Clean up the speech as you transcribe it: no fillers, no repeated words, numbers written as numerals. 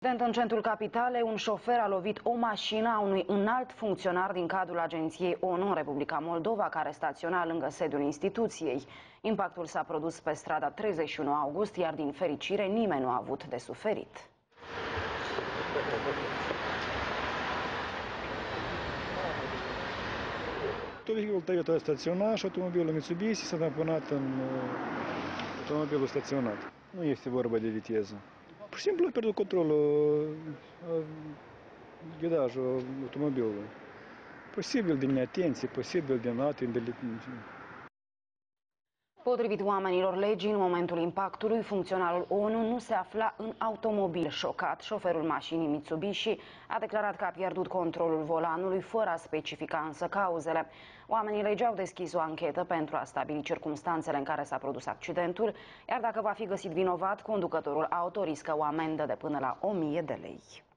Accident în centrul capitalei, un șofer a lovit o mașină a unui înalt funcționar din cadrul agenției ONU în Republica Moldova, care staționa lângă sediul instituției. Impactul s-a produs pe strada 31 august, iar din fericire nimeni nu a avut de suferit. Vehiculul Toyota a staționat și automobilul Mitsubishi s-a tamponat în automobilul staționat. Nu este vorba de viteză. Pur și simplu a pierdut controlul, ghidajul automobilului. Posibil din neatenție, posibil din alte indelictențe. Potrivit oamenilor legii, în momentul impactului, funcționarul ONU nu se afla în automobil. Șocat, șoferul mașinii Mitsubishi a declarat că a pierdut controlul volanului, fără a specifica însă cauzele. Oamenii legii au deschis o anchetă pentru a stabili circumstanțele în care s-a produs accidentul, iar dacă va fi găsit vinovat, conducătorul auto riscă o amendă de până la 1000 de lei.